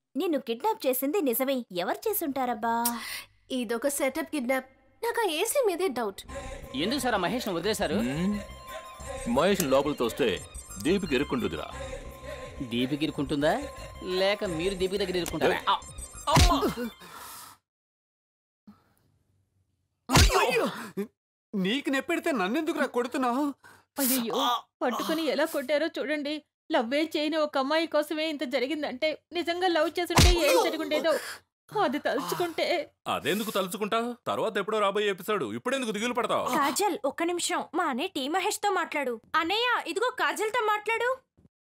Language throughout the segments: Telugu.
నిన్ను కిడ్నాప్ చేసింది నిజమే. ఎవరు చేసుంటారబ్బా? ఇదొక సెటప్ కిడ్నాప్. నాకు ఆ ఏసీ మీదే డౌట్. ఎందుకు సార్ మహేష్ను వదిలేశారు? మహేష్ లోపలికి వస్తే దీపికి ఇరుక్కుంటుందిరా. దీపికి ఇరుక్కుంటుందా లేక మీరు దీపికి దగ్గర ఇరుక్కుంటారా? నీకు నెప్పెడితే నన్నెందుకు కొడుతున్నావు? అయ్యో, పట్టుకుని ఎలా కొట్టారో చూడండి. లవ్వే చేయని ఒక అమ్మాయి కోసమే ఇంత జరిగిందంటే నిజంగా లవ్ చేస్తుంటే ఏం జరుగుండేదో అది తలుచుకుంటే. అదెందుకు తలుచుకుంటావు? తర్వాత ఎప్పుడో రాబోయే ఎపిసోడ్. ఇప్పుడెందుకు దిగులు పడతావు? కాజల్, ఒక్క నిమిషం. మా అన్నయ్య టీ మహేష్ తో మాట్లాడు. అన్నయ్య, ఇదిగో కాజల్ తో మాట్లాడు.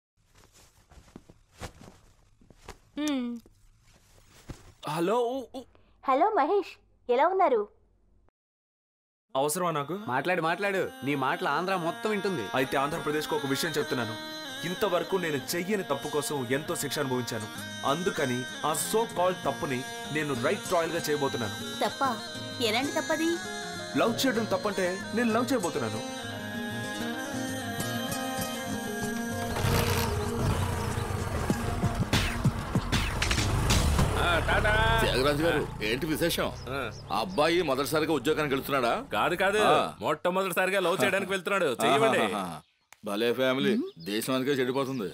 హలో హలో మహేష్, ఎలా ఉన్నారు? అవసరమా నాకు? మాట్లాడు. నీ మాటలు ఆంధ్ర మొత్తం వింటుంది. అయితే ఆంధ్రప్రదేశ్కు ఒక విషయం చెప్తున్నాను. ఇంతవరకు నేను చెయ్యని తప్పు కోసం ఎంతో శిక్ష అనుభవించాను. అందుకని ఆ సో కాల్డ్ తప్పుని నేను రైట్ ట్రయల్ గా చేయబోతున్నాను. తప్ప? ఎలాంటి తప్పది? లవ్ చేయడం తప్పంటే నేను లవ్ చేయబోతున్నాను. త్యాగరాజు గారు, ఏంటి విశేషం? అబ్బాయి మొదటిసారిగా ఉద్యోగానికి వెళ్తున్నాడా? కాదు, మొట్టమొదటిసారిగా లవ్ చేయడానికి వెళ్తున్నాడు. చెయ్యండి. భలే ఫ్యామిలీ, దేశం అందుకే చెడిపోతుంది.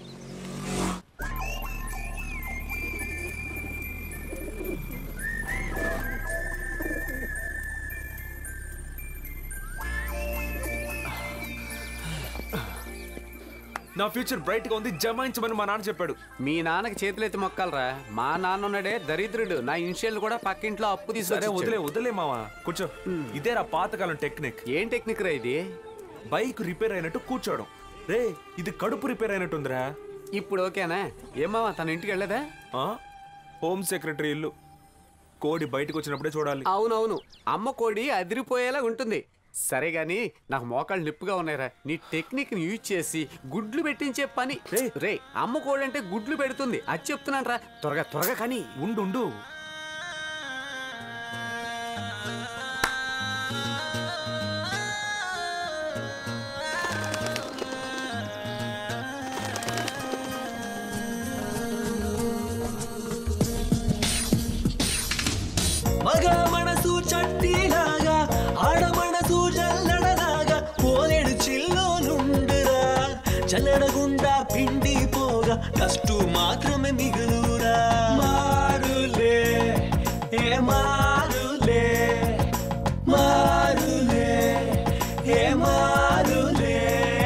నా ఫ్యూచర్ బ్రైట్ గా ఉంది, జమాయించమని మా నాన్న చెప్పాడు. మీ నాన్నకి చేతులెత్తి మొక్కాలరా. మా నాన్న ఉన్నాడే దరిద్రుడు. నా ఇన్షియల్ కూడా పక్కింట్లో అప్పు సరే తీసుకు. వదిలే మావా, కూర్చో. ఇదేరా పాతకాలం టెక్నిక్. ఏం టెక్నిక్ రా ఇది? బైక్ రిపేర్ అయినట్టు కూర్చోవడం. రే, ఇది కడుపు రిపేర్ అయినట్టుందిరా. ఇప్పుడు ఓకేనా? ఏమావా, తన ఇంటికి వెళ్ళదా? హోమ్ సెక్రటరీ ఇల్లు. కోడి బయటకు వచ్చినప్పుడే చూడాలి. అవునవును, అమ్మ కోడి అదిరిపోయేలా ఉంటుంది. సరే గాని నాకు మోకాళ్ళు నిప్పుగా ఉన్నాయిరా. నీ టెక్నిక్ ని యూజ్ చేసి గుడ్లు పెట్టించే పని. రే, అమ్మ కోడి అంటే గుడ్లు పెడుతుంది, అది చెప్తున్నాను రా. త్వరగా కానీ. ఉండు. మగ మనసు చట్టిలాగా, ఆడ మనసు జల్లడలాగా, పోలేడు చిల్లో నుండురా. జల్లడగుండా పిండి పోగా కష్టు మాత్రమే మిగులురా. మారులే ఏ మారులే, మారులే ఏ మారులే.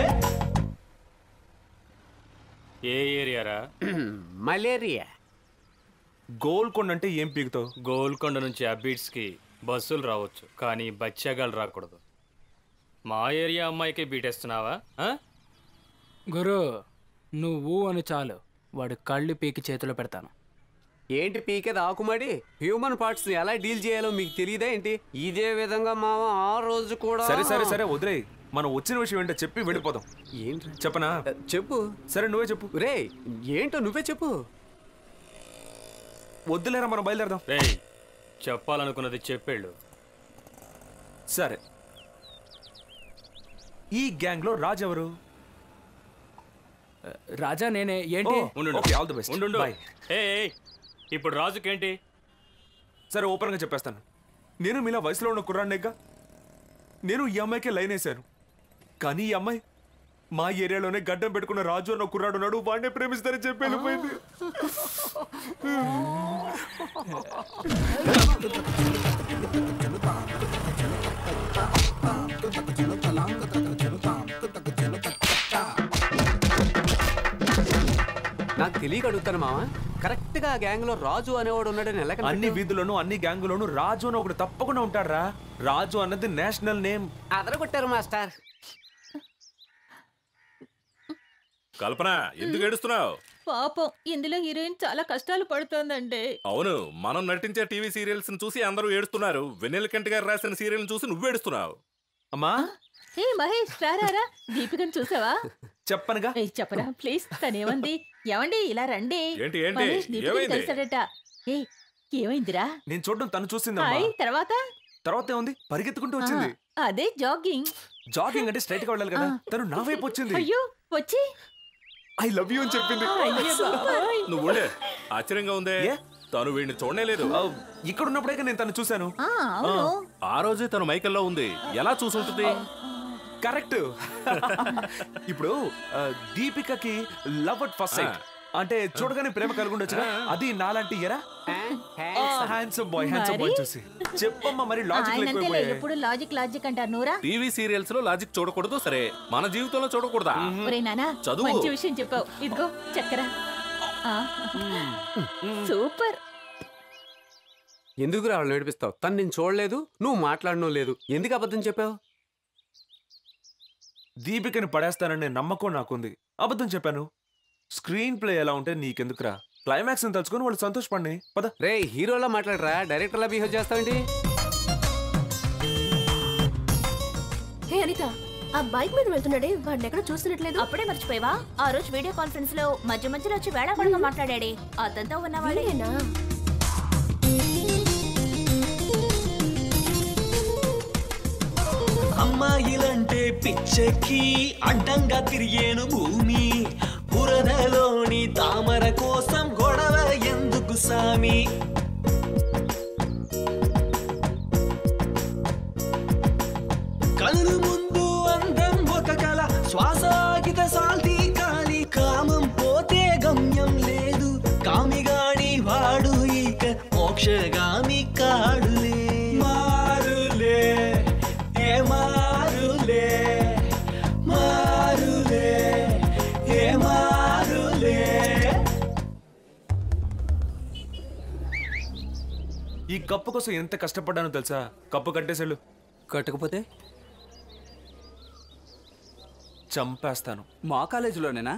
ఏ ఏరియారా? మలేరియా. గోల్కొండ అంటే ఏం పీకుతావు? గోల్కొండ నుంచి అబీట్స్కి బస్సులు రావచ్చు, కానీ బచ్చాగాలు రాకూడదు. మా ఏరియా అమ్మాయికి బీటేస్తున్నావా? గురు, నువ్వు అని చాలు, వాడు కళ్ళు పీకి చేతిలో పెడతాను. ఏంటి పీకేది ఆకుమడి? హ్యూమన్ పార్ట్స్ ఎలా డీల్ చేయాలో మీకు తెలియదా ఏంటి? ఇదే విధంగా మామ ఆ రోజు కూడా. సరే వదిలే. మనం వచ్చిన విషయం ఏంటో చెప్పి వెళ్ళిపోదాం. ఏంటి చెప్పనా? చెప్పు. సరే నువ్వే చెప్పు. రే, ఏంటో నువ్వే చెప్పు. వద్దులేరా, మనం బయలుదేరదాం. రే, చెప్పాలనుకున్నది చెప్పేళ్ళు. సరే, ఈ గ్యాంగ్ లో రాజు ఎవరు? రాజా నేనే. ఏంటి? All the best. బై. ఇప్పుడు రాజుకేంటి? సరే, ఓపెన్ గా చెప్పేస్తాను. నేను మీలా వయసులో ఉన్న కుర్రాన్నేగా. నేను ఈ అమ్మాయికే లైన్ వేశాను. కానీ ఈ అమ్మాయి మా ఏరియాలోనే గడ్డం పెట్టుకున్న రాజు అన్న కుర్రాడు ఉన్నాడు, వాడినే ప్రేమిస్తారని చెప్పి వెళ్ళిపోయింది. నాకు తెలియక అడుగుతాను మామ, కరెక్ట్ గా గ్యాంగ్ లో రాజు అనేవాడు ఉన్నాడని ఎలా? అన్ని వీధుల్లోనూ అన్ని గ్యాంగులోనూ రాజు అని ఒకడు తప్పకుండా ఉంటాడు. రాజు అన్నది నేషనల్ నేమ్. అదరగొట్టారు మాస్టర్. కల్పన, ఎందుకు ఏడుస్తున్నావు? పాపం, ఇందులో హీరోయిన్ చాలా కష్టాలు పడుతోందండి. అవును, మనం నటించే టీవీ సీరియల్స్ చూసి అందరూ ఏడుస్తున్నారు. వెన్నెల కంటి గారు రాసిన సీరియల్ చూసి నువ్వు ఏడుస్తున్నావు. అమ్మా, ఏ మహేష్, రారా. దీపికను చూసావా? చెప్పనుగా. చెప్పరా ప్లీజ్. తనేమంది? ఏమండి ఇలా రండి. ఏంటి మహేష్ దీపికను కలిసాడట. ఏమైందిరా? నేను చూడడం తను చూసింది. తర్వాత ఏముంది? పరిగెత్తుకుంటూ వచ్చింది. అదే జాగింగ్. జాగింగ్ అంటే స్ట్రైట్ గా వెళ్ళాలి కదా. తను నా వైపు వచ్చింది. అయ్యో, వచ్చి ఐ లవ్ యూ అని చెప్పింది. నువ్వు ఉండే ఆశ్చర్యంగా ఉందే. తను వీడిని చూడనే లేదు. ఇక్కడ ఉన్నప్పుడే నేను తను చూశాను. ఆ రోజే తను మైకల్లో ఉంది. ఎలా చూసుంటుంది? కరెక్ట్. ఇప్పుడు దీపికకి లవ్ అట్ ఫస్ట్ సైట్ అంటే చూడగానే ప్రేమ కలుగుండొచ్చుగా. అది నాలాంటి ఎరా హ్యాండ్సమ్ బాయ్ చూసి చెప్పమ్మా. మరి లాజిక్ ఎప్పుడు లాజిక్ అంటారు నూరా. టీవీ సీరియల్స్ లో లాజిక్ చూడకూడదు, సరే మన జీవితంలో చూడకూడదా? చదువు. మంచి విషయం చెప్పావు. ఇదిగో చక్కెర. సూపర్. ఎందుకు రావాలి నడిపిస్తావు? తను నేను చూడలేదు, నువ్వు మాట్లాడడం లేదు, ఎందుకు అబద్ధం చెప్పావు? దీపికని పడేస్తాననే నమ్మకం నాకుంది, అబద్ధం చెప్పాను. స్క్రీన్ ప్లే ఎలా ఉంటే నీకెందుకురా? క్లైమాక్స్ అని తలుచుకొని వాళ్ళు సంతోషపడి పద. రే హీరోలా మాట్లాడరా, డైరెక్టర్లా బిహేవ్ చేస్తావేంటి? హే అనిత, ఆ బైక్ మీద వెళ్తున్నాడే వాడిని ఎక్కడ చూస్తున్నట్లేదు. అప్పుడే మర్చిపోయావా? ఆ రోజు వీడియో కాన్ఫరెన్స్ లో మధ్య మధ్యలో వచ్చి వేళాపడగా మాట్లాడాడే అతనితో ఉన్నవాడేనా? అమ్మాయిలంటే పిచ్చెక్కి అడ్డంగా తిరిగేను భూమి. బురదలోని తామర కోసం గొడవ ఎందుకు సామి? కళ్ళు ముందు అందం ఒక కళ, శ్వాసాగిత సాల్తీ కాలి. కామం పోతే గమ్యం లేదు, కామిగాని వాడు ఇక మోక్షగామి కాడులే. మారులే ఏ మారులే, మారులే ఏ మారులే. ఈ కప్పు కోసం ఎంత కష్టపడ్డానో తెలుసా? కప్పు కట్టేసాడు. కట్టకపోతే చంపేస్తాను. మా కాలేజీలోనేనా?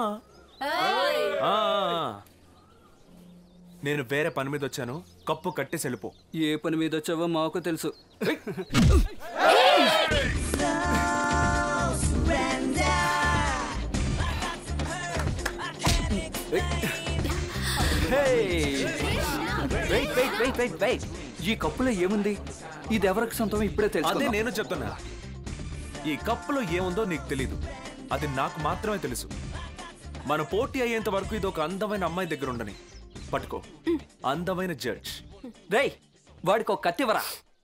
నేను వేరే పని మీద వచ్చాను, కప్పు కట్టేసి వెళ్ళిపో. ఏ పని మీద వచ్చావో మాకు తెలుసు. ఈ కప్పులో ఏముంది? ఇది ఎవరికి సొంతం ఇప్పుడే తెలుసు. అదే నేను చెప్తున్నా. ఈ కప్పులో ఏముందో నీకు తెలీదు, అది నాకు మాత్రమే తెలుసు. మన పోటీ అయ్యేంత వరకు ఇది ఒక అందమైన అమ్మాయి దగ్గర ఉండని. పట్టుకో, అందమైన జడ్జ్. రేయ్ వాడికి ఒక కత్తివరా.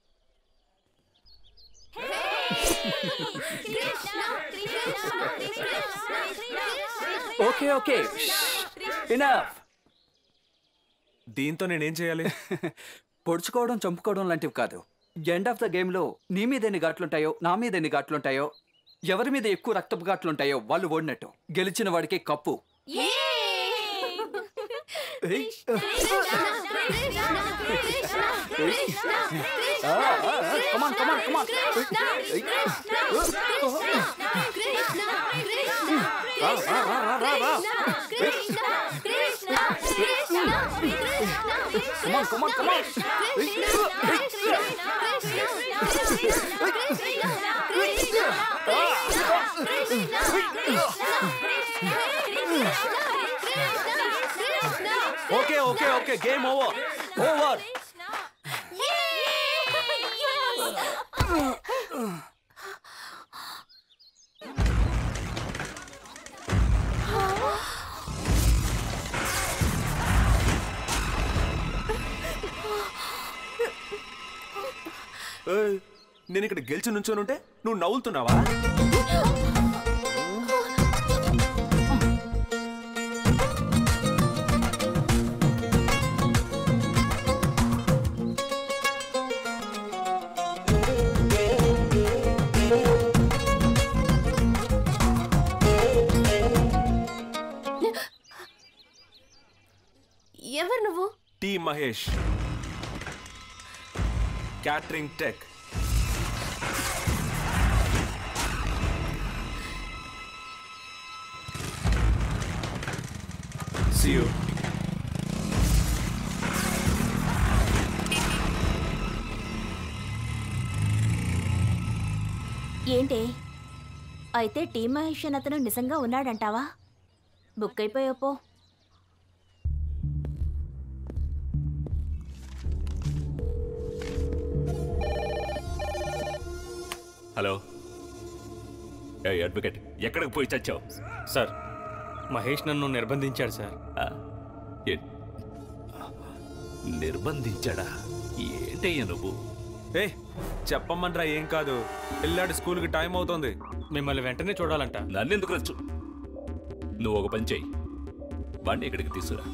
Okay okay enough. దీంతో నేనేం చేయాలి? పొడుచుకోవడం చంపుకోవడం లాంటివి కాదు. ఎండ్ ఆఫ్ ద గేమ్లో నీ మీద ఎన్ని ఘాట్లుంటాయో నా మీద ఎన్ని ఘాట్లుంటాయో, ఎవరి మీద ఎక్కువ రక్తపు ఘాట్లుంటాయో వాళ్ళు ఓడినట్టు. గెలిచిన వాడికి cup. Okay okay okay, game over. Over. నేను ఇక్కడ గెలిచి నుంచోనుంటే నువ్వు నవ్వులుతున్నావా? ఎవరు నువ్వు? T Mahesh, catering tech. See you. ఏంటి అయితే టీ మహేష్ అతను నిజంగా ఉన్నాడంటావా? బుక్ అయిపోయావు పో. హలో, ఏ అడ్వకేట్, ఎక్కడికి పోయి చచ్చావు? సార్ మహేష్ నన్ను నిర్బంధించాడు సార్. నిర్బంధించాడా? ఏంటయ్యా నువ్వు? ఏ చెప్పమ్మన్రా, ఏం కాదు. పిల్లాడి స్కూల్కి టైం అవుతుంది. మిమ్మల్ని వెంటనే చూడాలంట. నన్నెందుకు రచ్చు? నువ్వు ఒక పని చెయ్యి, వాడిని ఇక్కడికి తీసుకురా.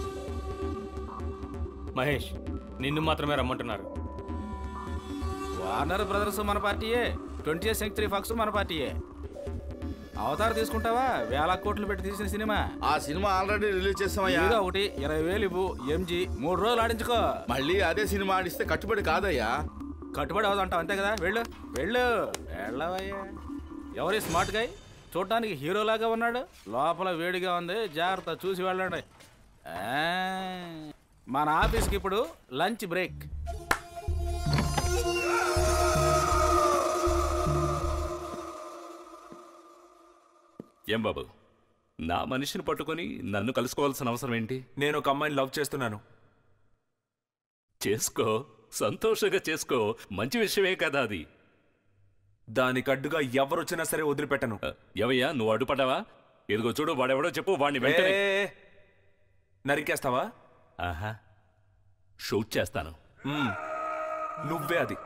మహేష్, నిన్ను మాత్రమే రమ్మంటున్నారు. వార్నర్ బ్రదర్స్ మన పార్టీయే, 20th సెంచరీ ఫాక్స్ మన పార్టీయే. అవతార్ తీసుకుంటావా? 1,000 కోట్లు పెట్టి తీసిన సినిమా. ఆ సినిమా ఆల్రెడీ రిలీజ్ చేస్తామయ్యా. ఏదో ఒకటి 20,000 ఇవ్వు, ఎంజీ 3 రోజులు ఆడించుకో. మళ్ళీ అదే సినిమా ఆడిస్తే కట్టుబడి కాదయ్యా. కట్టుబడి అవదంటావు అంతే కదా. వెళ్ళు వెళ్ళు వెళ్ళవయ్యా. ఎవరి స్మార్ట్ గాయ్? చూడటానికి హీరోలాగా ఉన్నాడు, లోపల వేడిగా ఉంది. జాగ్రత్త, చూసి వెళ్ళండి. మన ఆఫీస్కి ఇప్పుడు లంచ్ బ్రేక్. ఏం బాబు, నా మనిషిని పట్టుకొని నన్ను కలుసుకోవాల్సిన అవసరం ఏంటి? నేను ఒక అమ్మాయిని లవ్ చేస్తున్నాను. చేసుకో, సంతోషంగా చేసుకో, మంచి విషయమే కదా అది. దానికి అడ్డుగా ఎవరొచ్చినా సరే వదిలిపెట్టను. ఎవయ్యా, నువ్వు అడ్డుపడ్డావా? ఎదుగో చూడు, వాడెవడో చెప్పు, వాడిని వెంటనే నరికేస్తావా? ఆహా, షూట్ చేస్తాను. నువ్వే అది.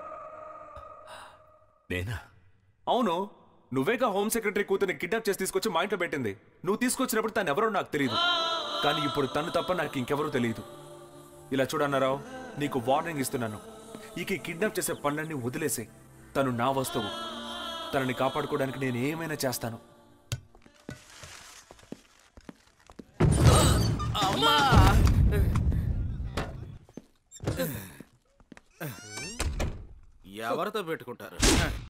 నేనా? అవును, నువ్వేగా హోమ్ సెక్రటరీ కూతుర్ని కిడ్నాప్ చేసి తీసుకొచ్చి మా ఇంట్లో పెట్టింది. నువ్వు తీసుకొచ్చినప్పుడు తను ఎవరో నాకు తెలియదు, కానీ ఇప్పుడు తను తప్ప నాకు ఇంకెవరూ తెలియదు. ఇలా చూడన్నారావు, నీకు వార్నింగ్ ఇస్తున్నాను. ఇక కిడ్నాప్ చేసే పనులన్నీ వదిలేసే. తను నా వస్తువు. తనని కాపాడుకోవడానికి నేను ఏమైనా చేస్తాను. ఎవరితో పెట్టుకుంటారు?